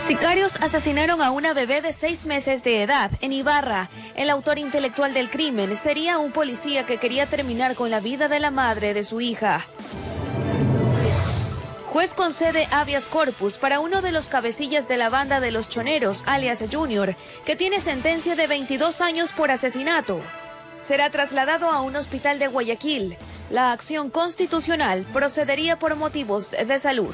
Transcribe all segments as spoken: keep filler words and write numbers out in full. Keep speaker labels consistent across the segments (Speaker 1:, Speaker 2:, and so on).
Speaker 1: Sicarios asesinaron a una bebé de seis meses de edad en Ibarra. El autor intelectual del crimen sería un policía que quería terminar con la vida de la madre de su hija. Juez concede habeas corpus para uno de los cabecillas de la banda de los choneros, alias Junior, que tiene sentencia de veintidós años por asesinato. Será trasladado a un hospital de Guayaquil. La acción constitucional procedería por motivos de salud.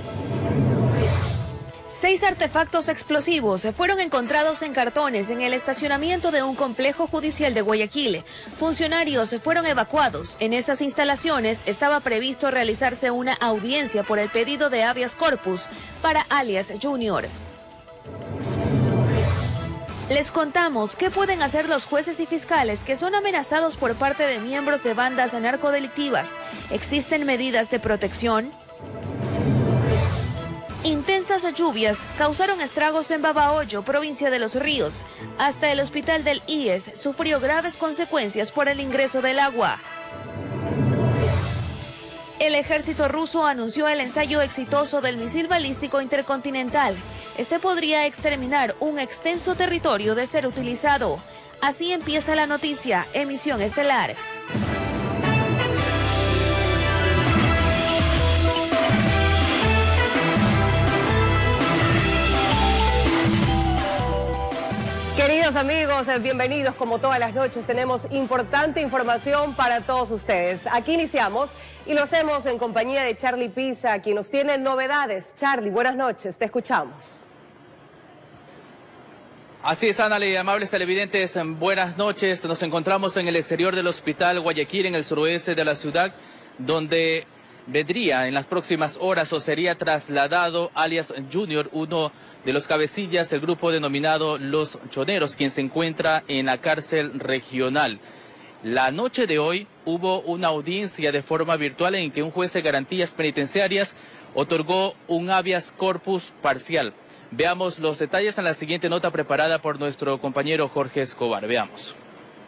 Speaker 1: Seis artefactos explosivos fueron encontrados en cartones en el estacionamiento de un complejo judicial de Guayaquil. Funcionarios fueron evacuados. En esas instalaciones estaba previsto realizarse una audiencia por el pedido de habeas corpus para alias Junior. Les contamos qué pueden hacer los jueces y fiscales que son amenazados por parte de miembros de bandas narcodelictivas. ¿Existen medidas de protección? Intensas lluvias causaron estragos en Babahoyo, provincia de Los Ríos. Hasta el hospital del I E S sufrió graves consecuencias por el ingreso del agua. El ejército ruso anunció el ensayo exitoso del misil balístico intercontinental. Este podría exterminar un extenso territorio de ser utilizado. Así empieza la noticia, emisión estelar.
Speaker 2: Queridos amigos, bienvenidos. Como todas las noches tenemos importante información para todos ustedes. Aquí iniciamos y lo hacemos en compañía de Charlie Pisa, quien nos tiene novedades. Charlie, buenas noches, te escuchamos.
Speaker 3: Así es, Ana, amables televidentes, buenas noches. Nos encontramos en el exterior del Hospital Guayaquil, en el suroeste de la ciudad, donde vendría en las próximas horas o sería trasladado alias Junior, uno de los cabecillas del grupo denominado Los Choneros, quien se encuentra en la cárcel regional. La noche de hoy hubo una audiencia de forma virtual en que un juez de garantías penitenciarias otorgó un habeas corpus parcial. Veamos los detalles en la siguiente nota preparada por nuestro compañero Jorge Escobar. Veamos.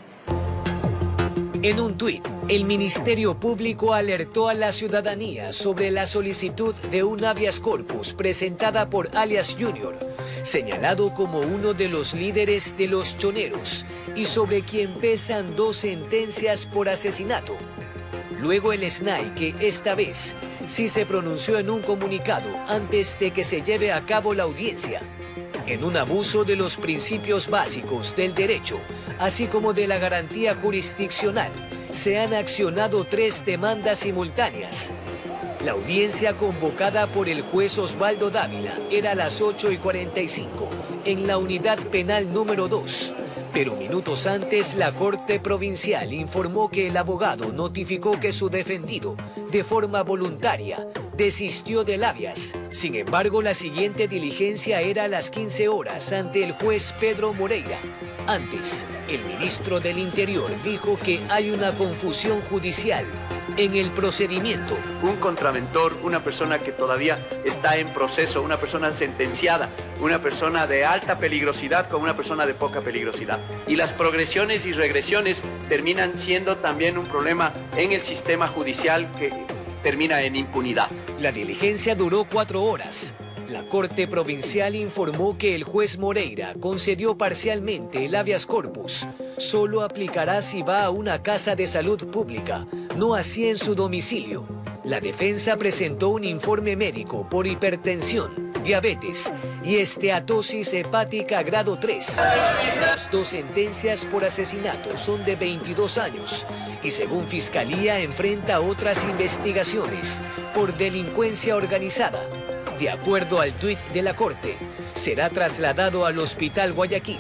Speaker 4: En un tuit, el Ministerio Público alertó a la ciudadanía sobre la solicitud de un habeas corpus presentada por alias Junior, señalado como uno de los líderes de los choneros y sobre quien pesan dos sentencias por asesinato. Luego el S N A I, que esta vez sí se pronunció en un comunicado antes de que se lleve a cabo la audiencia. En un abuso de los principios básicos del derecho, así como de la garantía jurisdiccional, se han accionado tres demandas simultáneas. La audiencia convocada por el juez Osvaldo Dávila era a las ocho y cuarenta y cinco en la unidad penal número dos. Pero minutos antes la Corte Provincial informó que el abogado notificó que su defendido, de forma voluntaria, desistió del habeas. Sin embargo, la siguiente diligencia era a las quince horas ante el juez Pedro Moreira. Antes, el ministro del Interior dijo que hay una confusión judicial en el procedimiento.
Speaker 5: Un contraventor, una persona que todavía está en proceso, una persona sentenciada, una persona de alta peligrosidad con una persona de poca peligrosidad. Y las progresiones y regresiones terminan siendo también un problema en el sistema judicial que termina en impunidad.
Speaker 4: La diligencia duró cuatro horas. La Corte Provincial informó que el juez Moreira concedió parcialmente el habeas corpus. Solo aplicará si va a una casa de salud pública, no así en su domicilio. La defensa presentó un informe médico por hipertensión, diabetes y esteatosis hepática grado tres. Las dos sentencias por asesinato son de veintidós años y según Fiscalía enfrenta otras investigaciones por delincuencia organizada. De acuerdo al tuit de la Corte, será trasladado al Hospital Guayaquil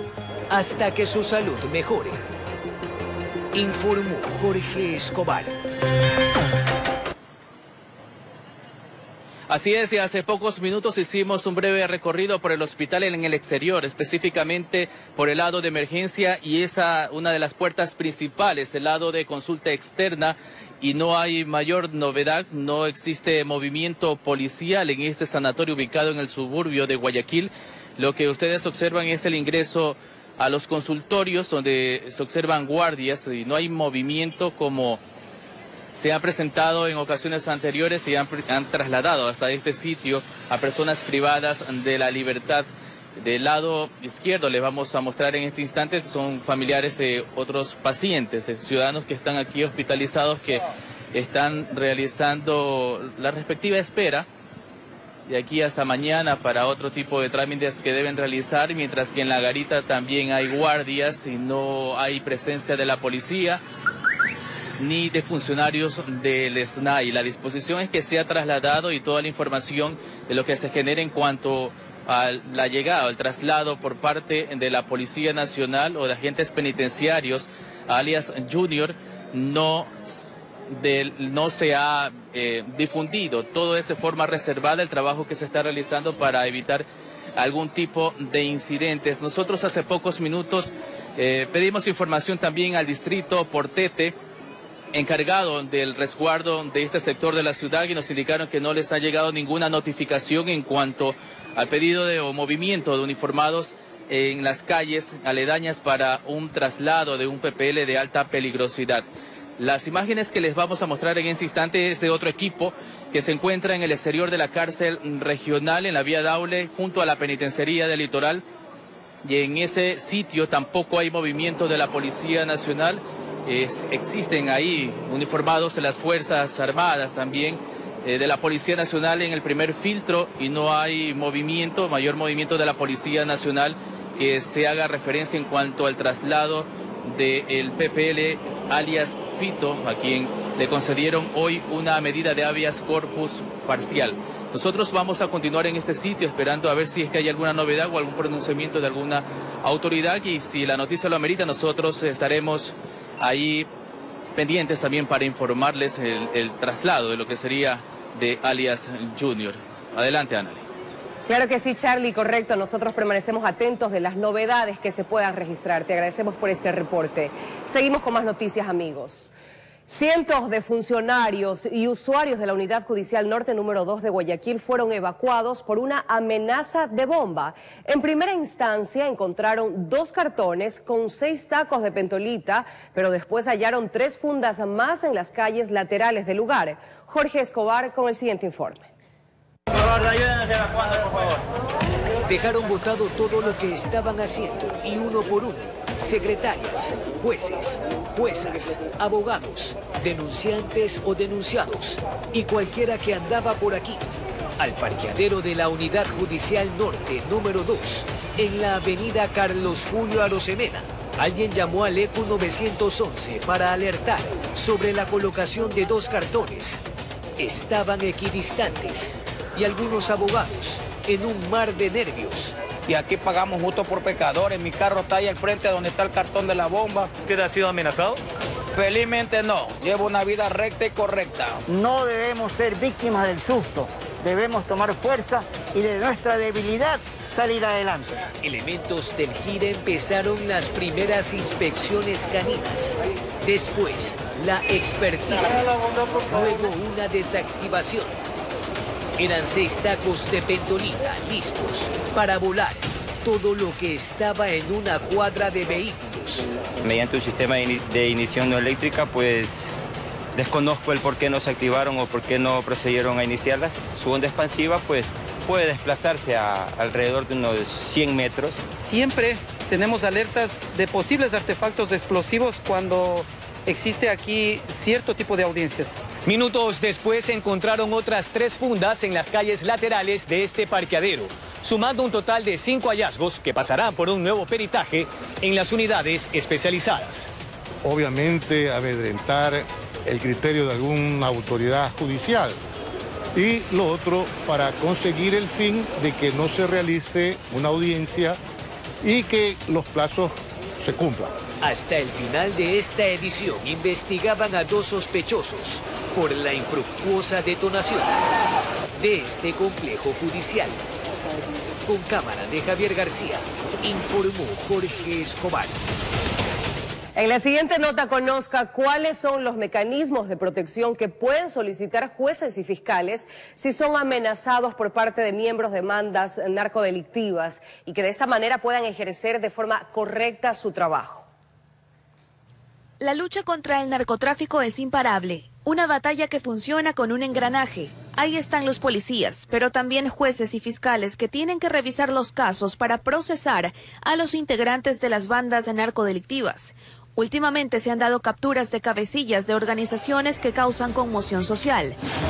Speaker 4: hasta que su salud mejore. Informó Jorge Escobar.
Speaker 3: Así es, y hace pocos minutos hicimos un breve recorrido por el hospital en el exterior, específicamente por el lado de emergencia y esa una de las puertas principales, el lado de consulta externa, y no hay mayor novedad, no existe movimiento policial en este sanatorio ubicado en el suburbio de Guayaquil. Lo que ustedes observan es el ingreso a los consultorios donde se observan guardias y no hay movimiento como se han presentado en ocasiones anteriores y han, han trasladado hasta este sitio a personas privadas de la libertad. Del lado izquierdo les vamos a mostrar en este instante, son familiares de otros pacientes, de ciudadanos que están aquí hospitalizados, que están realizando la respectiva espera de aquí hasta mañana para otro tipo de trámites que deben realizar, mientras que en la garita también hay guardias y no hay presencia de la policía ni de funcionarios del S N A I. La disposición es que sea trasladado y toda la información de lo que se genere en cuanto a la llegada, al traslado por parte de la Policía Nacional o de agentes penitenciarios, alias Junior, no De, no se ha eh, difundido. Todo es de forma reservada el trabajo que se está realizando para evitar algún tipo de incidentes. Nosotros hace pocos minutos eh, pedimos información también al distrito Portete, encargado del resguardo de este sector de la ciudad, y nos indicaron que no les ha llegado ninguna notificación en cuanto al pedido de o movimiento de uniformados en las calles aledañas para un traslado de un P P L de alta peligrosidad. Las imágenes que les vamos a mostrar en este instante es de otro equipo que se encuentra en el exterior de la cárcel regional en la vía Daule junto a la penitenciaría del Litoral, y en ese sitio tampoco hay movimiento de la Policía Nacional. Es, existen ahí uniformados de las Fuerzas Armadas también, eh, de la Policía Nacional en el primer filtro, y no hay movimiento, mayor movimiento de la Policía Nacional que se haga referencia en cuanto al traslado del P P L alias Fito, a quien le concedieron hoy una medida de habeas corpus parcial. Nosotros vamos a continuar en este sitio esperando a ver si es que hay alguna novedad o algún pronunciamiento de alguna autoridad, y si la noticia lo amerita, nosotros estaremos ahí pendientes también para informarles el, el traslado de lo que sería de alias Junior. Adelante, Anali.
Speaker 2: Claro que sí, Charlie, correcto. Nosotros permanecemos atentos de las novedades que se puedan registrar. Te agradecemos por este reporte. Seguimos con más noticias, amigos. Cientos de funcionarios y usuarios de la Unidad Judicial Norte número dos de Guayaquil fueron evacuados por una amenaza de bomba. En primera instancia encontraron dos cartones con seis tacos de pentolita, pero después hallaron tres fundas más en las calles laterales del lugar. Jorge Escobar con el siguiente informe.
Speaker 6: Por favor, ayúdenos evacuando, por favor.
Speaker 4: Dejaron botado todo lo que estaban haciendo y uno por uno, secretarias, jueces, juezas, abogados, denunciantes o denunciados y cualquiera que andaba por aquí, al parqueadero de la Unidad Judicial Norte número dos, en la avenida Carlos Julio Arosemena. Alguien llamó al E Q nueve once para alertar sobre la colocación de dos cartones. Estaban equidistantes y algunos abogados en un mar de nervios.
Speaker 7: Y aquí pagamos justo por pecadores. Mi carro está ahí al frente donde está el cartón de la bomba.
Speaker 6: ¿Usted ha sido amenazado?
Speaker 7: Felizmente no. Llevo una vida recta y correcta.
Speaker 8: No debemos ser víctimas del susto. Debemos tomar fuerza y de nuestra debilidad salir adelante.
Speaker 4: Elementos del G I R E empezaron las primeras inspecciones caninas. Después, la experticia. Luego una desactivación. Eran seis tacos de pentolita listos para volar todo lo que estaba en una cuadra de vehículos.
Speaker 9: Mediante un sistema de ignición no eléctrica, pues desconozco el por qué no se activaron o por qué no procedieron a iniciarlas. Su onda expansiva, pues, puede desplazarse a alrededor de unos cien metros.
Speaker 10: Siempre tenemos alertas de posibles artefactos explosivos cuando existe aquí cierto tipo de audiencias.
Speaker 11: Minutos después encontraron otras tres fundas en las calles laterales de este parqueadero, sumando un total de cinco hallazgos que pasarán por un nuevo peritaje en las unidades especializadas.
Speaker 12: Obviamente amedrentar el criterio de alguna autoridad judicial, y lo otro para conseguir el fin de que no se realice una audiencia y que los plazos se cumplan.
Speaker 4: Hasta el final de esta edición investigaban a dos sospechosos por la infructuosa detonación de este complejo judicial. Con cámara de Javier García, informó Jorge Escobar.
Speaker 2: En la siguiente nota conozca cuáles son los mecanismos de protección que pueden solicitar jueces y fiscales si son amenazados por parte de miembros de bandas narcodelictivas y que de esta manera puedan ejercer de forma correcta su trabajo.
Speaker 1: La lucha contra el narcotráfico es imparable. Una batalla que funciona con un engranaje. Ahí están los policías, pero también jueces y fiscales que tienen que revisar los casos para procesar a los integrantes de las bandas narcodelictivas. Últimamente se han dado capturas de cabecillas de organizaciones que causan conmoción social.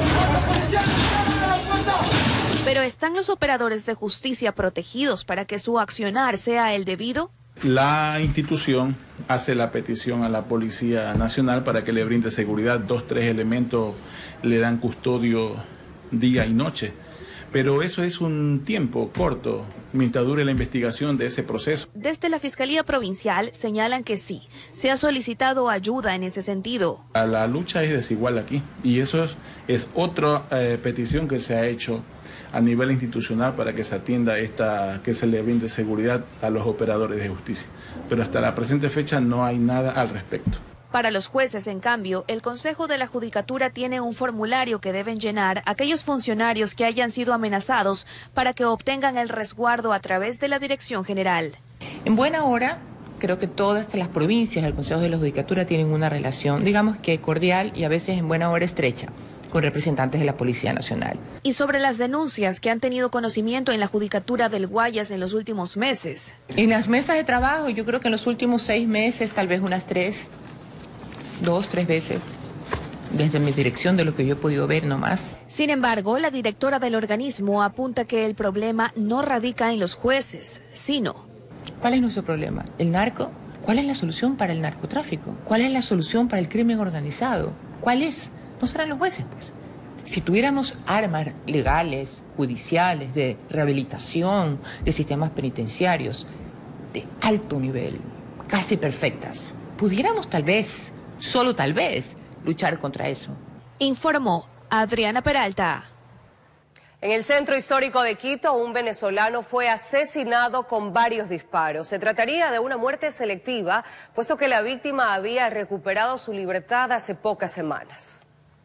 Speaker 1: Pero ¿están los operadores de justicia protegidos para que su accionar sea el debido?
Speaker 13: La institución hace la petición a la Policía Nacional para que le brinde seguridad. Dos, tres elementos le dan custodio día y noche. Pero eso es un tiempo corto mientras dure la investigación de ese proceso.
Speaker 1: Desde la Fiscalía Provincial señalan que sí, se ha solicitado ayuda en ese sentido.
Speaker 13: La lucha es desigual aquí y eso es, es otra eh, petición que se ha hecho a nivel institucional para que se atienda esta, que se le brinde seguridad a los operadores de justicia. Pero hasta la presente fecha no hay nada al respecto.
Speaker 1: Para los jueces, en cambio, el Consejo de la Judicatura tiene un formulario que deben llenar aquellos funcionarios que hayan sido amenazados para que obtengan el resguardo a través de la Dirección General.
Speaker 14: En buena hora, creo que todas las provincias del Consejo de la Judicatura tienen una relación, digamos que cordial y a veces en buena hora estrecha, con representantes de la Policía Nacional.
Speaker 1: Y sobre las denuncias que han tenido conocimiento en la Judicatura del Guayas en los últimos meses.
Speaker 14: En las mesas de trabajo, yo creo que en los últimos seis meses, tal vez unas tres, dos, tres veces, desde mi dirección, de lo que yo he podido ver, no más.
Speaker 1: Sin embargo, la directora del organismo apunta que el problema no radica en los jueces, sino...
Speaker 14: ¿Cuál es nuestro problema? ¿El narco? ¿Cuál es la solución para el narcotráfico? ¿Cuál es la solución para el crimen organizado? ¿Cuál es? No serán los jueces, pues. Si tuviéramos armas legales, judiciales, de rehabilitación, de sistemas penitenciarios, de alto nivel, casi perfectas, pudiéramos tal vez, solo tal vez, luchar contra eso.
Speaker 1: Informó Adriana Peralta.
Speaker 2: En el centro histórico de Quito, un venezolano fue asesinado con varios disparos. Se trataría de una muerte selectiva, puesto que la víctima había recuperado su libertad hace pocas semanas.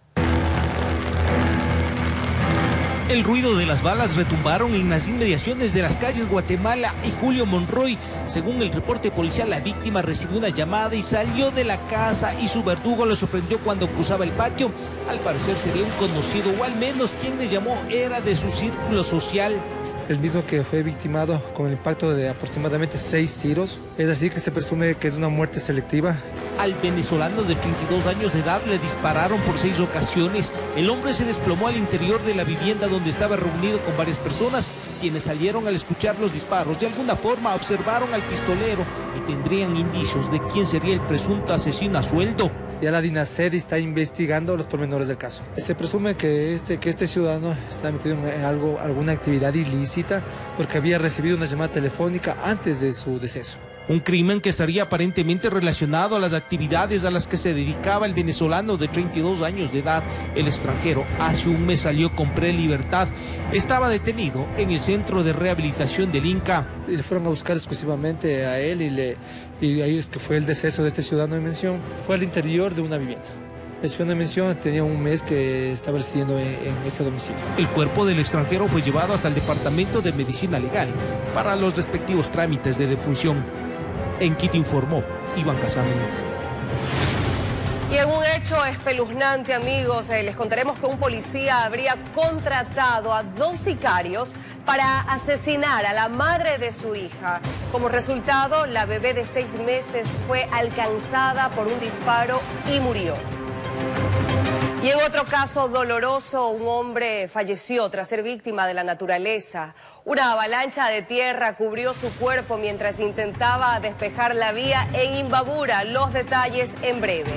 Speaker 15: El ruido de las balas retumbaron en las inmediaciones de las calles Guatemala y Julio Monroy. Según el reporte policial, la víctima recibió una llamada y salió de la casa y su verdugo lo sorprendió cuando cruzaba el patio. Al parecer sería un conocido, o al menos quien le llamó era de su círculo social.
Speaker 16: El mismo que fue victimado con el impacto de aproximadamente seis tiros. Es así que se presume que es una muerte selectiva.
Speaker 15: Al venezolano de treinta y dos años de edad le dispararon por seis ocasiones. El hombre se desplomó al interior de la vivienda donde estaba reunido con varias personas, quienes salieron al escuchar los disparos. De alguna forma observaron al pistolero y tendrían indicios de quién sería el presunto asesino a sueldo.
Speaker 16: Ya la DINASER está investigando los pormenores del caso. Se presume que este, que este ciudadano está metido en algo, alguna actividad ilícita porque había recibido una llamada telefónica antes de su deceso.
Speaker 15: Un crimen que estaría aparentemente relacionado a las actividades a las que se dedicaba el venezolano de treinta y dos años de edad. El extranjero hace un mes salió con prelibertad. Estaba detenido en el centro de rehabilitación del Inca.
Speaker 16: Y le fueron a buscar exclusivamente a él y, le, y ahí es que fue el deceso de este ciudadano de mención. Fue al interior de una vivienda. El ciudadano de mención tenía un mes que estaba residiendo en, en ese domicilio.
Speaker 15: El cuerpo del extranjero fue llevado hasta el Departamento de Medicina Legal para los respectivos trámites de defunción. En Quito informó Iván Casamen.
Speaker 2: Y en un hecho espeluznante, amigos, eh, les contaremos que un policía habría contratado a dos sicarios para asesinar a la madre de su hija. Como resultado, la bebé de seis meses fue alcanzada por un disparo y murió. Y en otro caso doloroso, un hombre falleció tras ser víctima de la naturaleza. Una avalancha de tierra cubrió su cuerpo mientras intentaba despejar la vía en Imbabura. Los detalles en breve.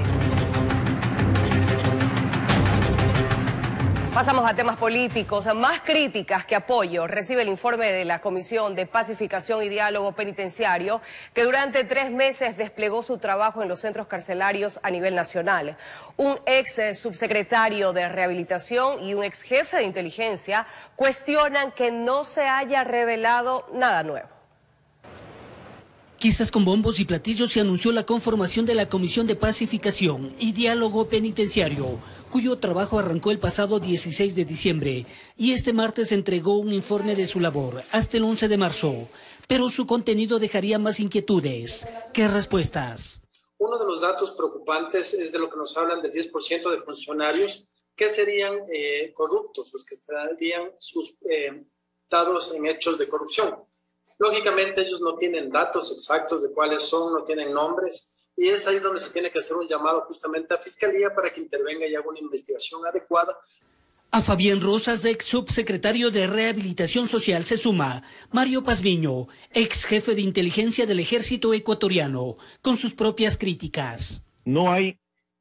Speaker 2: Pasamos a temas políticos. Más críticas que apoyo recibe el informe de la Comisión de Pacificación y Diálogo Penitenciario, que durante tres meses desplegó su trabajo en los centros carcelarios a nivel nacional. Un ex subsecretario de Rehabilitación y un ex jefe de inteligencia cuestionan que no se haya revelado nada nuevo.
Speaker 17: Quizás con bombos y platillos se anunció la conformación de la Comisión de Pacificación y Diálogo Penitenciario, cuyo trabajo arrancó el pasado dieciséis de diciembre y este martes entregó un informe de su labor hasta el once de marzo. Pero su contenido dejaría más inquietudes que respuestas.
Speaker 18: Uno de los datos preocupantes es de lo que nos hablan del diez por ciento de funcionarios que serían eh, corruptos, los que estarían suscitados eh, en hechos de corrupción. Lógicamente ellos no tienen datos exactos de cuáles son, no tienen nombres, y es ahí donde se tiene que hacer un llamado justamente a Fiscalía para que intervenga y haga una investigación adecuada.
Speaker 17: A Fabián Rosas, ex subsecretario de Rehabilitación Social, se suma Mario Pazmiño, ex jefe de inteligencia del ejército ecuatoriano, con sus propias críticas.
Speaker 19: No hay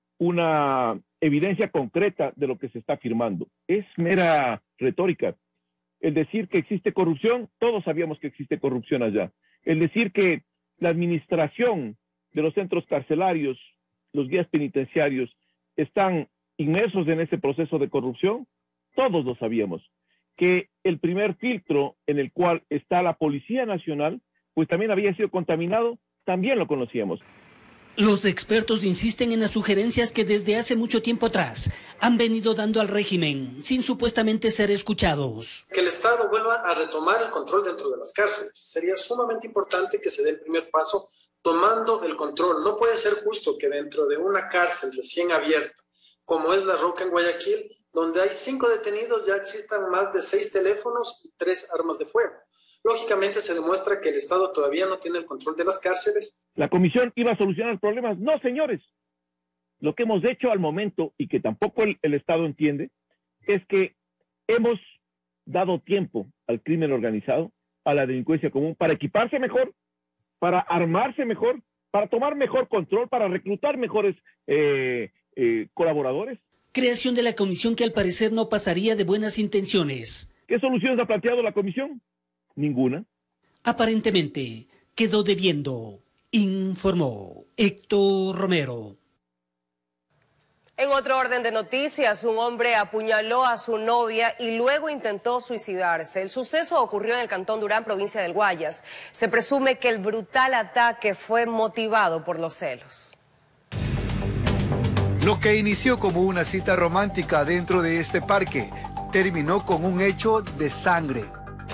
Speaker 19: una evidencia concreta de lo que se está afirmando. Es mera retórica. El decir que existe corrupción, todos sabíamos que existe corrupción allá. El decir que la administración de los centros carcelarios, los guías penitenciarios, están inmersos en ese proceso de corrupción, todos lo sabíamos. Que el primer filtro en el cual está la Policía Nacional, pues también había sido contaminado, también lo conocíamos.
Speaker 17: Los expertos insisten en las sugerencias que desde hace mucho tiempo atrás han venido dando al régimen, sin supuestamente ser escuchados.
Speaker 18: Que el Estado vuelva a retomar el control dentro de las cárceles. Sería sumamente importante que se dé el primer paso tomando el control. No puede ser justo que dentro de una cárcel recién abierta, como es La Roca en Guayaquil, donde hay cinco detenidos, ya existan más de seis teléfonos y tres armas de fuego. Lógicamente se demuestra que el Estado todavía no tiene el control de las cárceles.
Speaker 19: ¿La comisión iba a solucionar problemas? No, señores. Lo que hemos hecho al momento, y que tampoco el, el Estado entiende, es que hemos dado tiempo al crimen organizado, a la delincuencia común, para equiparse mejor, para armarse mejor, para tomar mejor control, para reclutar mejores eh, eh, colaboradores.
Speaker 17: Creación de la comisión que al parecer no pasaría de buenas intenciones.
Speaker 19: ¿Qué soluciones ha planteado la comisión? Ninguna.
Speaker 17: Aparentemente quedó debiendo, informó Héctor Romero.
Speaker 2: En otro orden de noticias, un hombre apuñaló a su novia y luego intentó suicidarse. El suceso ocurrió en el Cantón Durán, provincia del Guayas. Se presume que el brutal ataque fue motivado por los celos.
Speaker 20: Lo que inició como una cita romántica dentro de este parque terminó con un hecho de sangre.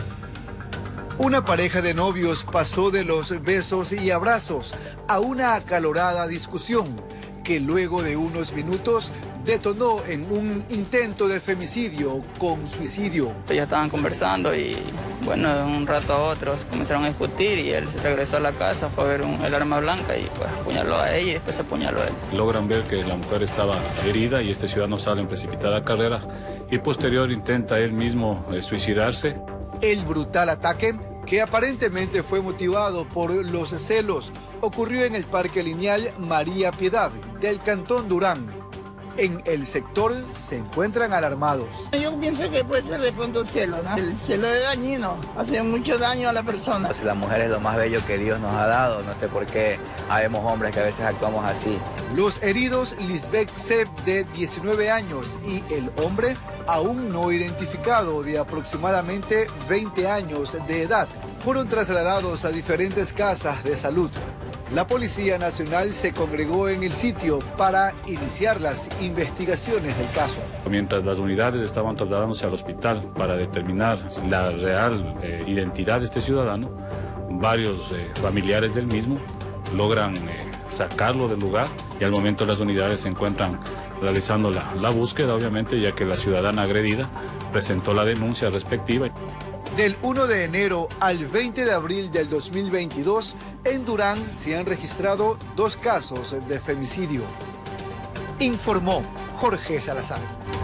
Speaker 20: Una pareja de novios pasó de los besos y abrazos a una acalorada discusión que luego de unos minutos detonó en un intento de femicidio con suicidio.
Speaker 21: Ellos estaban conversando y bueno, de un rato a otro comenzaron a discutir y él regresó a la casa, fue a ver un, el arma blanca y pues apuñaló a ella y después se apuñaló a él.
Speaker 22: Logran ver que la mujer estaba herida y este ciudadano sale en precipitada carrera y posterior intenta él mismo eh, suicidarse.
Speaker 20: El brutal ataque, que aparentemente fue motivado por los celos, ocurrió en el Parque Lineal María Piedad del Cantón Durán. En el sector se encuentran alarmados.
Speaker 23: Yo pienso que puede ser de pronto el cielo, ¿no? El cielo es dañino, hace mucho daño a la persona.
Speaker 24: La mujer es lo más bello que Dios nos ha dado, no sé por qué habemos hombres que a veces actuamos así.
Speaker 20: Los heridos, Lisbeth Seb, de diecinueve años, y el hombre, aún no identificado, de aproximadamente veinte años de edad, fueron trasladados a diferentes casas de salud. La Policía Nacional se congregó en el sitio para iniciar las investigaciones del caso.
Speaker 22: Mientras las unidades estaban trasladándose al hospital para determinar la real eh, identidad de este ciudadano, varios eh, familiares del mismo logran eh, sacarlo del lugar y al momento las unidades se encuentran realizando la, la búsqueda, obviamente, ya que la ciudadana agredida presentó la denuncia respectiva.
Speaker 20: Del uno de enero al veinte de abril del dos mil veintidós, en Durán se han registrado dos casos de femicidio. Informó Jorge Salazar.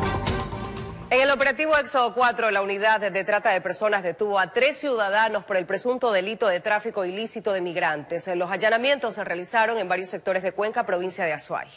Speaker 2: En el operativo Éxodo cuatro, la unidad de trata de personas detuvo a tres ciudadanos por el presunto delito de tráfico ilícito de migrantes. Los allanamientos se realizaron en varios sectores de Cuenca, provincia de Azuay.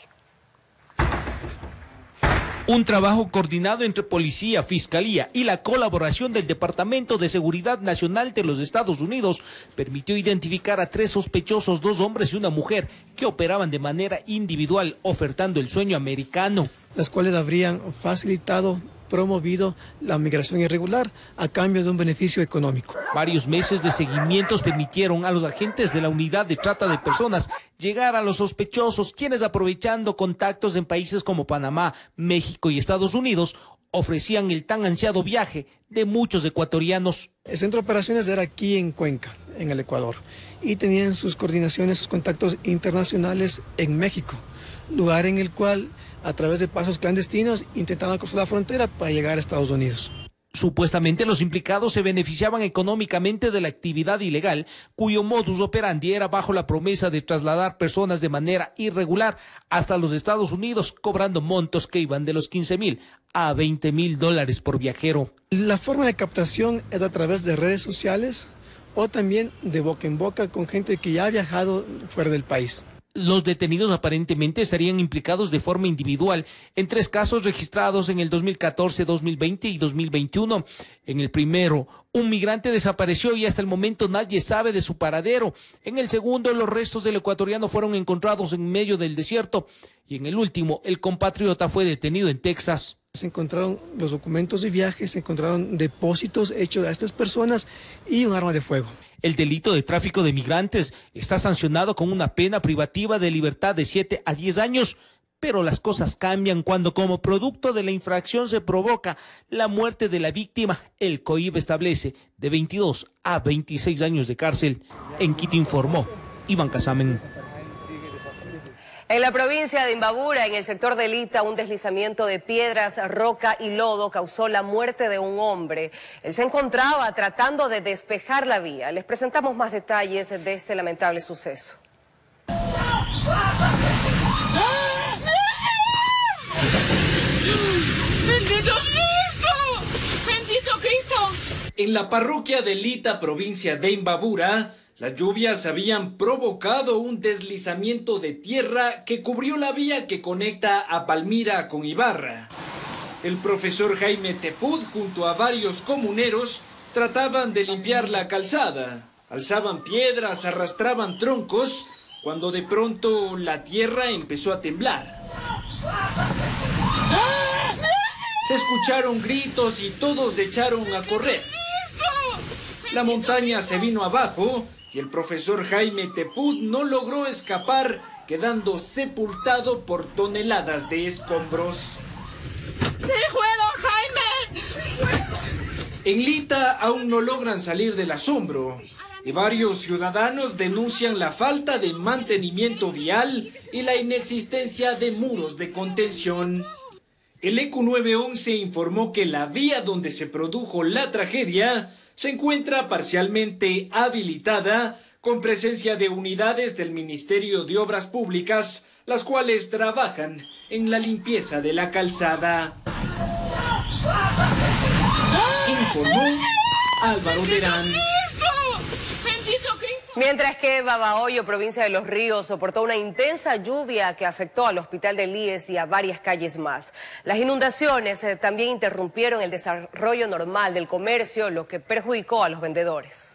Speaker 15: Un trabajo coordinado entre policía, fiscalía y la colaboración del Departamento de Seguridad Nacional de los Estados Unidos permitió identificar a tres sospechosos, dos hombres y una mujer, que operaban de manera individual, ofertando el sueño americano.
Speaker 25: Las cuales habrían facilitado, promovido la migración irregular a cambio de un beneficio económico.
Speaker 15: Varios meses de seguimientos permitieron a los agentes de la unidad de trata de personas llegar a los sospechosos, quienes, aprovechando contactos en países como Panamá, México y Estados Unidos, ofrecían el tan ansiado viaje de muchos ecuatorianos.
Speaker 25: El centro de operaciones era aquí en Cuenca, en el Ecuador y tenían sus coordinaciones, sus contactos internacionales en México, lugar en el cual a través de pasos clandestinos intentaban cruzar la frontera para llegar a Estados Unidos.
Speaker 15: Supuestamente los implicados se beneficiaban económicamente de la actividad ilegal, cuyo modus operandi era bajo la promesa de trasladar personas de manera irregular hasta los Estados Unidos, cobrando montos que iban de los quince mil a veinte mil dólares por viajero.
Speaker 25: La forma de captación es a través de redes sociales o también de boca en boca con gente que ya ha viajado fuera del país.
Speaker 15: Los detenidos aparentemente estarían implicados de forma individual en tres casos registrados en el dos mil catorce, dos mil veinte y dos mil veintiuno. En el primero, un migrante desapareció y hasta el momento nadie sabe de su paradero. En el segundo, los restos del ecuatoriano fueron encontrados en medio del desierto. Y en el último, el compatriota fue detenido en Texas.
Speaker 25: Se encontraron los documentos de viaje, se encontraron depósitos hechos a estas personas y un arma de fuego.
Speaker 15: El delito de tráfico de migrantes está sancionado con una pena privativa de libertad de siete a diez años, pero las cosas cambian cuando como producto de la infracción se provoca la muerte de la víctima. El COIB establece de veintidós a veintiséis años de cárcel. En Quito informó Iván Casamen.
Speaker 2: En la provincia de Imbabura, en el sector de Lita, un deslizamiento de piedras, roca y lodo causó la muerte de un hombre. Él se encontraba tratando de despejar la vía. Les presentamos más detalles de este lamentable suceso.
Speaker 3: ¡Bendito Cristo! ¡Bendito Cristo!
Speaker 5: En la parroquia de Lita, provincia de Imbabura, las lluvias habían provocado un deslizamiento de tierra que cubrió la vía que conecta a Palmira con Ibarra. El profesor Jaime Tepud junto a varios comuneros trataban de limpiar la calzada. Alzaban piedras, arrastraban troncos, cuando de pronto la tierra empezó a temblar. Se escucharon gritos y todos se echaron a correr. La montaña se vino abajo y el profesor Jaime Tepud no logró escapar, quedando sepultado por toneladas de escombros.
Speaker 3: ¡Sí fue, don Jaime!
Speaker 5: En Lita aún no logran salir del asombro y varios ciudadanos denuncian la falta de mantenimiento vial y la inexistencia de muros de contención. El E Q nueve once informó que la vía donde se produjo la tragedia se encuentra parcialmente habilitada con presencia de unidades del Ministerio de Obras Públicas, las cuales trabajan en la limpieza de la calzada. Informó Álvaro Terán.
Speaker 2: Mientras que Babahoyo, provincia de Los Ríos, soportó una intensa lluvia que afectó al hospital del I E S y a varias calles más. Las inundaciones eh, también interrumpieron el desarrollo normal del comercio, lo que perjudicó a los vendedores.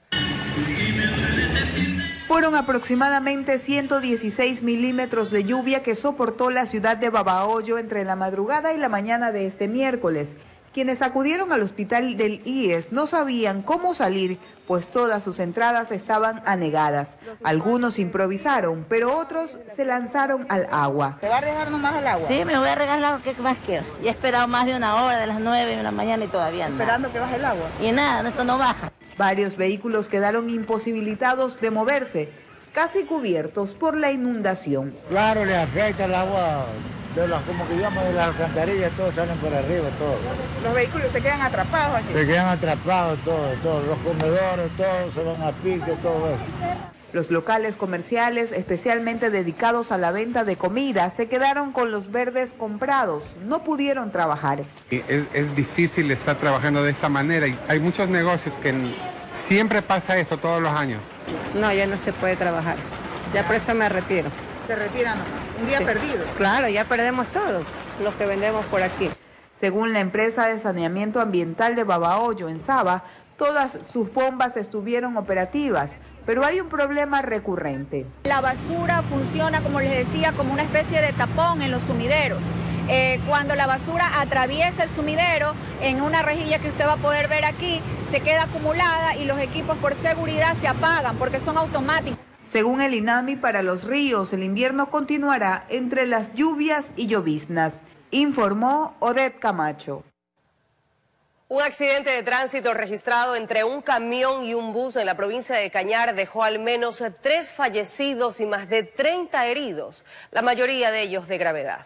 Speaker 6: Fueron aproximadamente ciento dieciséis milímetros de lluvia que soportó la ciudad de Babahoyo entre la madrugada y la mañana de este miércoles. Quienes acudieron al hospital del I E S no sabían cómo salir, pues todas sus entradas estaban anegadas. Algunos improvisaron, pero otros se lanzaron al agua.
Speaker 7: ¿Te va a arriesgar nomás al agua?
Speaker 8: Sí, me voy a arriesgar al agua, ¿qué más quiero? Y he esperado más de una hora, de las nueve de la mañana y todavía nada.
Speaker 6: ¿Esperando que baje el agua?
Speaker 8: Y nada, esto no baja.
Speaker 6: Varios vehículos quedaron imposibilitados de moverse, casi cubiertos por la inundación.
Speaker 7: Claro, le afecta el agua de las, como que llaman, de las alcantarillas, todos salen por arriba, todos.
Speaker 6: ¿Los vehículos se quedan atrapados aquí?
Speaker 7: Se quedan atrapados todos, todos, los comedores, todos se van a pique, todo eso.
Speaker 6: Los locales comerciales, especialmente dedicados a la venta de comida, se quedaron con los verdes comprados, no pudieron trabajar.
Speaker 26: Es, es difícil estar trabajando de esta manera y hay muchos negocios que siempre pasa esto todos los años.
Speaker 27: No, ya no se puede trabajar, ya por eso me retiro.
Speaker 6: ¿Se retiran? Un día sí. Perdido.
Speaker 27: Claro, ya perdemos todo, los que vendemos por aquí.
Speaker 6: Según la empresa de saneamiento ambiental de Babahoyo, en Saba, todas sus bombas estuvieron operativas, pero hay un problema recurrente.
Speaker 28: La basura funciona, como les decía, como una especie de tapón en los sumideros. Eh, cuando la basura atraviesa el sumidero, en una rejilla que usted va a poder ver aquí, se queda acumulada y los equipos por seguridad se apagan porque son automáticos.
Speaker 6: Según el INAMI, para los ríos el invierno continuará entre las lluvias y lloviznas, informó Odette Camacho.
Speaker 2: Un accidente de tránsito registrado entre un camión y un bus en la provincia de Cañar dejó al menos tres fallecidos y más de treinta heridos, la mayoría de ellos de gravedad.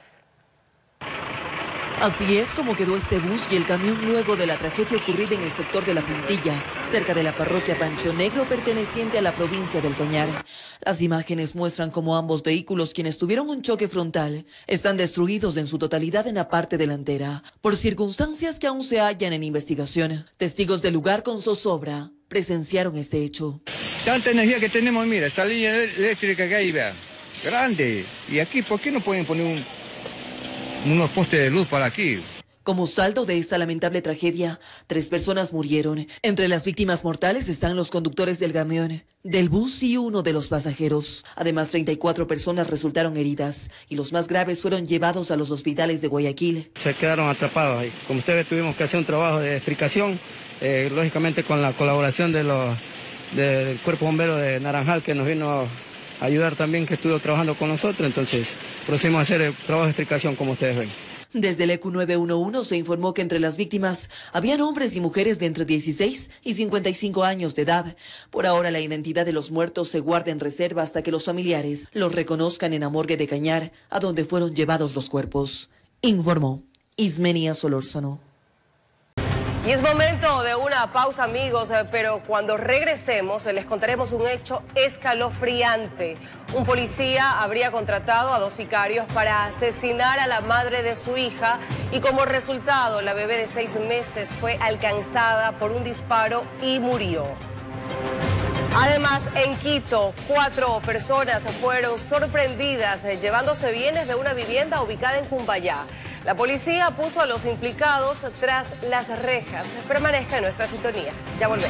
Speaker 1: Así es como quedó este bus y el camión luego de la tragedia ocurrida en el sector de La Puntilla, cerca de la parroquia Pancho Negro, perteneciente a la provincia del Cañar. Las imágenes muestran cómo ambos vehículos, quienes tuvieron un choque frontal, están destruidos en su totalidad en la parte delantera, por circunstancias que aún se hallan en investigación. Testigos del lugar con zozobra presenciaron este hecho.
Speaker 4: Tanta energía que tenemos, mira, esa línea eléctrica que hay, vea, grande. Y aquí, ¿por qué no pueden poner un... unos postes de luz para aquí?
Speaker 1: Como saldo de esta lamentable tragedia, tres personas murieron. Entre las víctimas mortales están los conductores del camión, del bus y uno de los pasajeros. Además, treinta y cuatro personas resultaron heridas y los más graves fueron llevados a los hospitales de Guayaquil.
Speaker 9: Se quedaron atrapados ahí. Como ustedes tuvimos que hacer un trabajo de explicación, eh, lógicamente con la colaboración de los, de, del Cuerpo Bombero de Naranjal, que nos vino a ayudar también, que estuvo trabajando con nosotros. Entonces, procedimos a hacer el trabajo de explicación como ustedes ven.
Speaker 1: Desde el E Q nueve uno uno se informó que entre las víctimas habían hombres y mujeres de entre dieciséis y cincuenta y cinco años de edad. Por ahora la identidad de los muertos se guarda en reserva hasta que los familiares los reconozcan en la morgue de Cañar, a donde fueron llevados los cuerpos. Informó Ismenia Solórzano.
Speaker 2: Y es momento de una pausa, amigos, pero cuando regresemos les contaremos un hecho escalofriante. Un policía habría contratado a dos sicarios para asesinar a la madre de su hija y como resultado la bebé de seis meses fue alcanzada por un disparo y murió. Además, en Quito, cuatro personas fueron sorprendidas llevándose bienes de una vivienda ubicada en Cumbayá. La policía puso a los implicados tras las rejas. Permanezca en nuestra sintonía. Ya volvemos.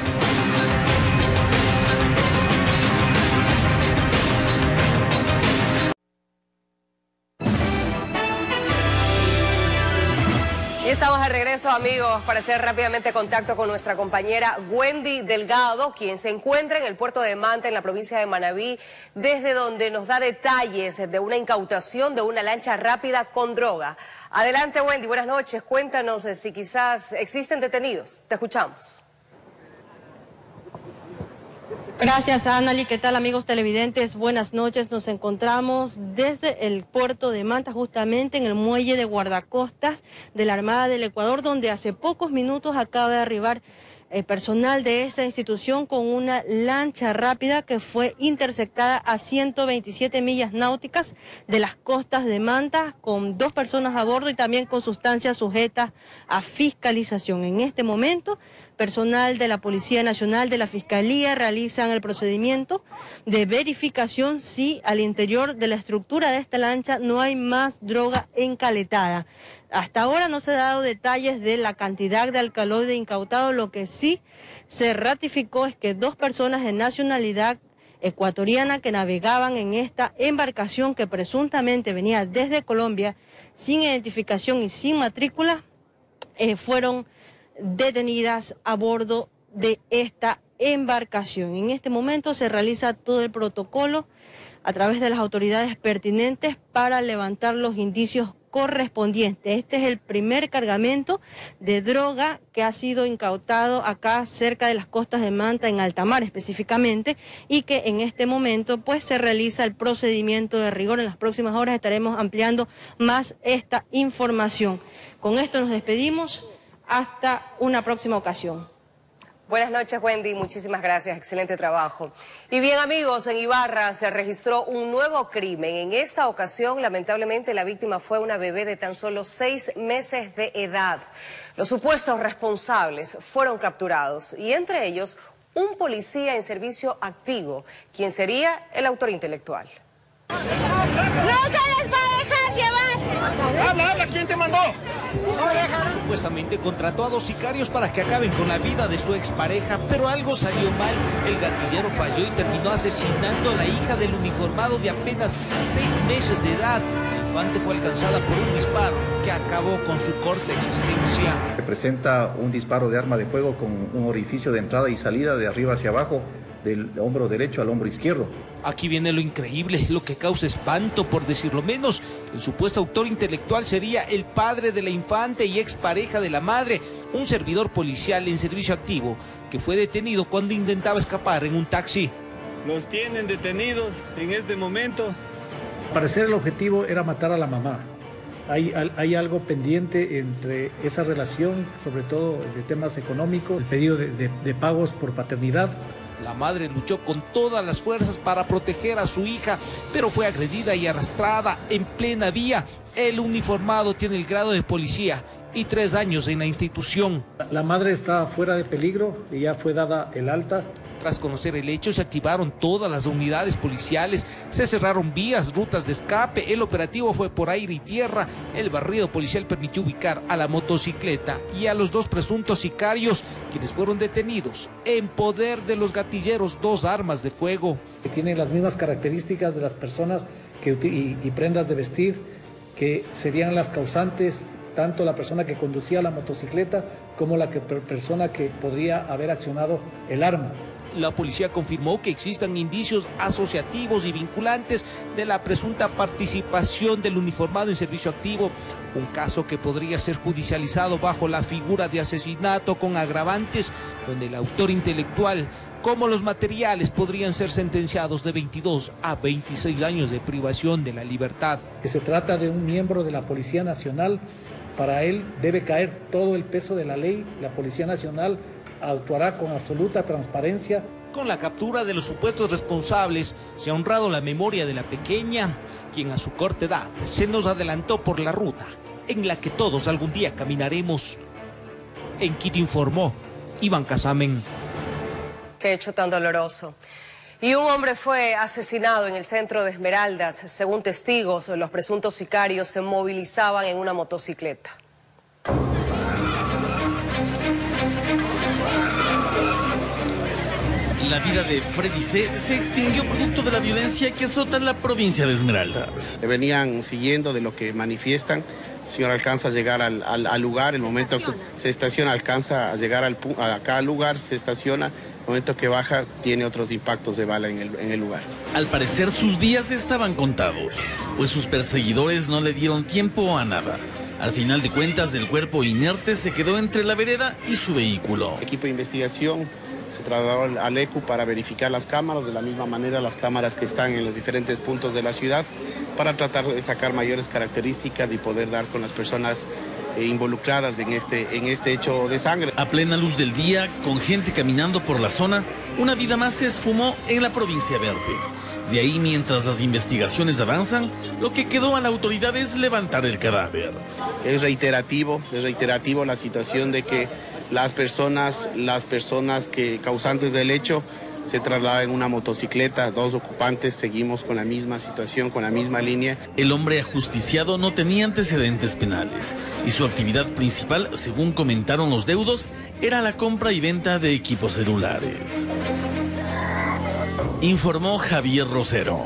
Speaker 2: Y estamos de regreso, amigos, para hacer rápidamente contacto con nuestra compañera Wendy Delgado, quien se encuentra en el puerto de Manta, en la provincia de Manabí, desde donde nos da detalles de una incautación de una lancha rápida con droga. Adelante, Wendy, buenas noches. Cuéntanos si quizás existen detenidos. Te escuchamos.
Speaker 10: Gracias, Anali. ¿Qué tal, amigos televidentes? Buenas noches. Nos encontramos desde el puerto de Manta, justamente en el muelle de guardacostas de la Armada del Ecuador, donde hace pocos minutos acaba de arribar el personal de esa institución con una lancha rápida que fue interceptada a ciento veintisiete millas náuticas de las costas de Manta, con dos personas a bordo y también con sustancias sujetas a fiscalización. En este momento, personal de la Policía Nacional, de la Fiscalía, realizan el procedimiento de verificación si al interior de la estructura de esta lancha no hay más droga encaletada. Hasta ahora no se han dado detalles de la cantidad de alcaloide incautado. Lo que sí se ratificó es que dos personas de nacionalidad ecuatoriana que navegaban en esta embarcación que presuntamente venía desde Colombia sin identificación y sin matrícula, eh, fueron detenidas a bordo de esta embarcación. En este momento se realiza todo el protocolo a través de las autoridades pertinentes para levantar los indicios correspondientes. Este es el primer cargamento de droga que ha sido incautado acá cerca de las costas de Manta, en alta mar específicamente, y que en este momento pues se realiza el procedimiento de rigor. En las próximas horas estaremos ampliando más esta información. Con esto nos despedimos. Hasta una próxima ocasión.
Speaker 2: Buenas noches, Wendy. Muchísimas gracias. Excelente trabajo. Y bien, amigos, en Ibarra se registró un nuevo crimen. En esta ocasión, lamentablemente, la víctima fue una bebé de tan solo seis meses de edad. Los supuestos responsables fueron capturados y entre ellos un policía en servicio activo, quien sería el autor intelectual.
Speaker 3: ¡No se les va a dejar llevar!
Speaker 15: ¡Habla, habla! ¿Quién te mandó? Supuestamente contrató a dos sicarios para que acaben con la vida de su expareja, pero algo salió mal. El gatillero falló y terminó asesinando a la hija del uniformado de apenas seis meses de edad. La infante fue alcanzada por un disparo que acabó con su corta existencia.
Speaker 11: Presenta un disparo de arma de fuego con un orificio de entrada y salida de arriba hacia abajo, del hombro derecho al hombro izquierdo.
Speaker 15: Aquí viene lo increíble, lo que causa espanto, por decirlo menos. El supuesto autor intelectual sería el padre de la infante y expareja de la madre, un servidor policial en servicio activo, que fue detenido cuando intentaba escapar en un taxi.
Speaker 12: Los tienen detenidos en este momento.
Speaker 13: Al parecer el objetivo era matar a la mamá. Hay, hay algo pendiente entre esa relación, sobre todo de temas económicos, el pedido de, de, de pagos por paternidad.
Speaker 15: La madre luchó con todas las fuerzas para proteger a su hija, pero fue agredida y arrastrada en plena vía. El uniformado tiene el grado de policía y tres años en la institución.
Speaker 13: La madre está fuera de peligro y ya fue dada el alta.
Speaker 15: Tras conocer el hecho, se activaron todas las unidades policiales, se cerraron vías, rutas de escape, el operativo fue por aire y tierra. El barrido policial permitió ubicar a la motocicleta y a los dos presuntos sicarios, quienes fueron detenidos en poder de los gatilleros, dos armas de fuego.
Speaker 13: Que tienen las mismas características de las personas que, y, y prendas de vestir, que serían las causantes, tanto la persona que conducía la motocicleta como la que, persona que podría haber accionado el arma.
Speaker 15: La policía confirmó que existan indicios asociativos y vinculantes de la presunta participación del uniformado en servicio activo, un caso que podría ser judicializado bajo la figura de asesinato con agravantes, donde el autor intelectual como los materiales podrían ser sentenciados de veintidós a veintiséis años de privación de la libertad.
Speaker 13: Que se trata de un miembro de la Policía Nacional, para él debe caer todo el peso de la ley. La Policía Nacional actuará con absoluta transparencia.
Speaker 15: Con la captura de los supuestos responsables, se ha honrado la memoria de la pequeña, quien a su corta edad se nos adelantó por la ruta en la que todos algún día caminaremos. En Quito informó Iván Casamen.
Speaker 2: Qué hecho tan doloroso. Y un hombre fue asesinado en el centro de Esmeraldas. Según testigos, los presuntos sicarios se movilizaban en una motocicleta.
Speaker 14: La vida de Freddy C. se extinguió producto de la violencia que azota la provincia de Esmeraldas.
Speaker 16: Venían siguiendo de lo que manifiestan. El señor alcanza a llegar al, al, al lugar, el momento que se estaciona, alcanza a llegar al, a cada lugar, se estaciona. El momento que baja, tiene otros impactos de bala en el, en el lugar.
Speaker 14: Al parecer, sus días estaban contados, pues sus perseguidores no le dieron tiempo a nada. Al final de cuentas, el cuerpo inerte se quedó entre la vereda y su vehículo.
Speaker 16: El equipo de investigación se trasladó al E C U para verificar las cámaras, de la misma manera las cámaras que están en los diferentes puntos de la ciudad, para tratar de sacar mayores características y poder dar con las personas involucradas en este, en este hecho de sangre.
Speaker 14: A plena luz del día, con gente caminando por la zona, una vida más se esfumó en la provincia verde. De ahí, mientras las investigaciones avanzan, lo que quedó a la autoridad es levantar el cadáver.
Speaker 16: Es reiterativo, es reiterativo la situación de que las personas, las personas que causantes del hecho se traslada en una motocicleta, dos ocupantes, seguimos con la misma situación, con la misma línea.
Speaker 14: El hombre ajusticiado no tenía antecedentes penales y su actividad principal, según comentaron los deudos, era la compra y venta de equipos celulares. Informó Javier Rosero.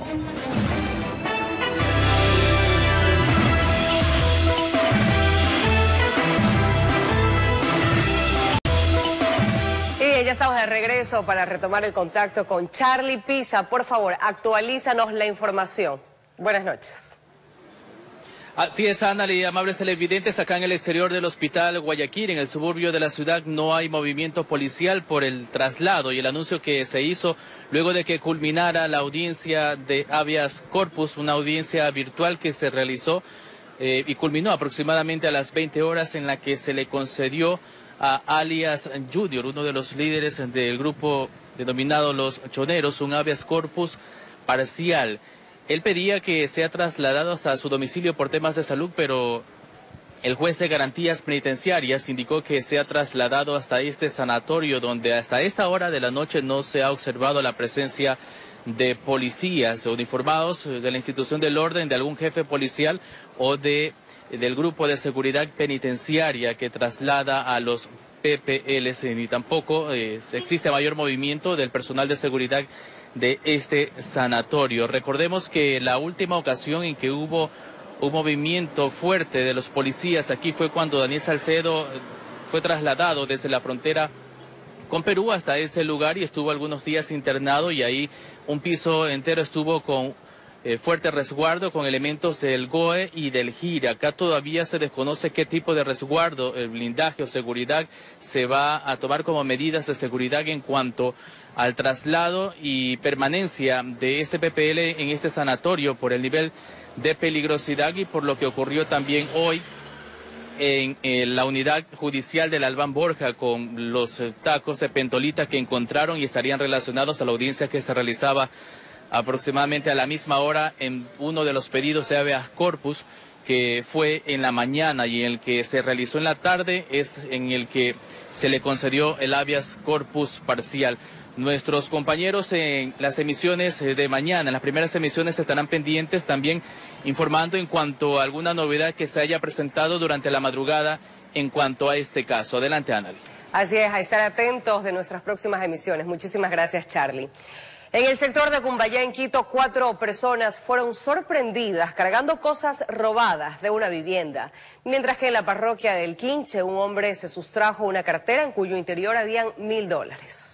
Speaker 2: Ya estamos de regreso para retomar el contacto con Charlie Pisa. Por favor, actualízanos la información. Buenas noches.
Speaker 17: Así es, Ana, y amables televidentes, acá en el exterior del hospital Guayaquil, en el suburbio de la ciudad, no hay movimiento policial por el traslado y el anuncio que se hizo luego de que culminara la audiencia de habeas corpus, una audiencia virtual que se realizó eh, y culminó aproximadamente a las veinte horas, en la que se le concedió a alias Junior, uno de los líderes del grupo denominado Los Choneros, un habeas corpus parcial. Él pedía que sea trasladado hasta su domicilio por temas de salud, pero el juez de garantías penitenciarias indicó que sea trasladado hasta este sanatorio, donde hasta esta hora de la noche no se ha observado la presencia de policías uniformados de la institución del orden, de algún jefe policial o de del grupo de seguridad penitenciaria que traslada a los P P Ls, ni tampoco eh, existe mayor movimiento del personal de seguridad de este sanatorio. Recordemos que la última ocasión en que hubo un movimiento fuerte de los policías aquí fue cuando Daniel Salcedo fue trasladado desde la frontera con Perú hasta ese lugar y estuvo algunos días internado, y ahí un piso entero estuvo con eh, fuerte resguardo con elementos del G O E y del GIRE. Acá todavía se desconoce qué tipo de resguardo, el blindaje o seguridad se va a tomar como medidas de seguridad en cuanto al traslado y permanencia de ese P P L en este sanatorio por el nivel de peligrosidad y por lo que ocurrió también hoy en, en la unidad judicial del Albán Borja con los eh, tacos de pentolita que encontraron y estarían relacionados a la audiencia que se realizaba aproximadamente a la misma hora en uno de los pedidos de habeas corpus que fue en la mañana y en el que se realizó en la tarde, es en el que se le concedió el habeas corpus parcial. Nuestros compañeros en las emisiones de mañana, en las primeras emisiones, estarán pendientes también informando en cuanto a alguna novedad que se haya presentado durante la madrugada en cuanto a este caso. Adelante, Anali.
Speaker 2: Así es, a estar atentos de nuestras próximas emisiones. Muchísimas gracias, Charlie. En el sector de Cumbayá, en Quito, cuatro personas fueron sorprendidas cargando cosas robadas de una vivienda, mientras que en la parroquia del Quinche un hombre se sustrajo una cartera en cuyo interior habían mil dólares.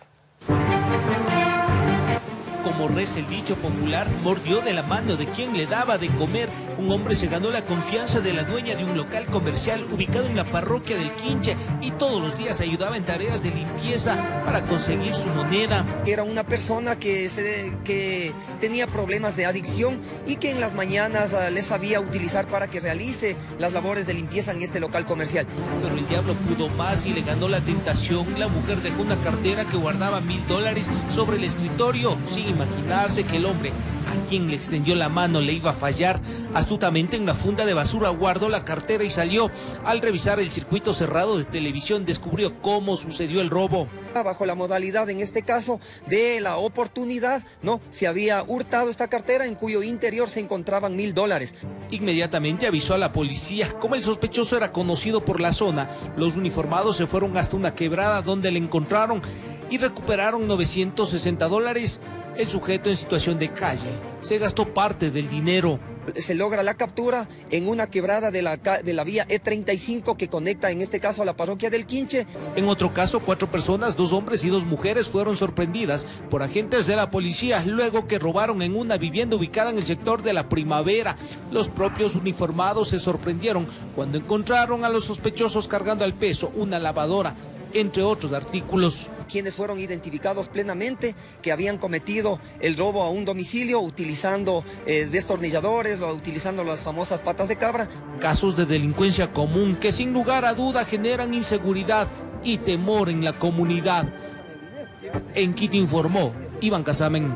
Speaker 15: Como reza el dicho popular, mordió de la mano de quien le daba de comer. Un hombre se ganó la confianza de la dueña de un local comercial ubicado en la parroquia del Quinche y todos los días ayudaba en tareas de limpieza para conseguir su moneda.
Speaker 18: Era una persona que, se, que tenía problemas de adicción y que en las mañanas uh, les sabía utilizar para que realice las labores de limpieza en este local comercial.
Speaker 15: Pero el diablo pudo más y le ganó la tentación. La mujer dejó una cartera que guardaba mil dólares sobre el escritorio, sin imaginarse que el hombre a quien le extendió la mano le iba a fallar. Astutamente en la funda de basura guardó la cartera y salió. Al revisar el circuito cerrado de televisión descubrió cómo sucedió el robo.
Speaker 18: Bajo la modalidad, en este caso, de la oportunidad, no, se había hurtado esta cartera en cuyo interior se encontraban mil dólares.
Speaker 15: Inmediatamente avisó a la policía. Como el sospechoso era conocido por la zona, los uniformados se fueron hasta una quebrada donde le encontraron y recuperaron novecientos sesenta dólares. El sujeto en situación de calle se gastó parte del dinero.
Speaker 18: Se logra la captura en una quebrada de la, de la vía E treinta y cinco que conecta en este caso a la parroquia del Quinche.
Speaker 15: En otro caso, cuatro personas, dos hombres y dos mujeres fueron sorprendidas por agentes de la policía luego que robaron en una vivienda ubicada en el sector de la Primavera. Los propios uniformados se sorprendieron cuando encontraron a los sospechosos cargando al peso una lavadora, entre otros artículos.
Speaker 18: Quienes fueron identificados plenamente que habían cometido el robo a un domicilio utilizando eh, destornilladores o utilizando las famosas patas de cabra.
Speaker 15: Casos de delincuencia común que sin lugar a duda generan inseguridad y temor en la comunidad. En Quito informó Iván Casamen.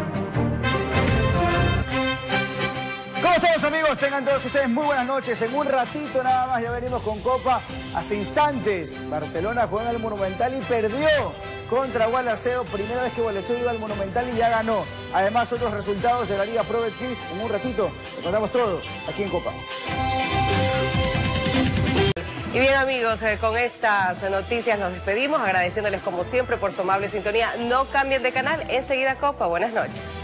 Speaker 19: ¿Cómo estamos, amigos? Tengan todos ustedes muy buenas noches. En un ratito nada más ya venimos con Copa. Hace instantes Barcelona jugó en el Monumental y perdió contra Gualaceo. Primera vez que Gualaceo iba al Monumental y ya ganó. Además, otros resultados de la Liga Pro Betcris. En un ratito le contamos todo aquí en Copa.
Speaker 2: Y bien, amigos, eh, con estas noticias nos despedimos, agradeciéndoles como siempre por su amable sintonía. No cambien de canal, enseguida Copa. Buenas noches.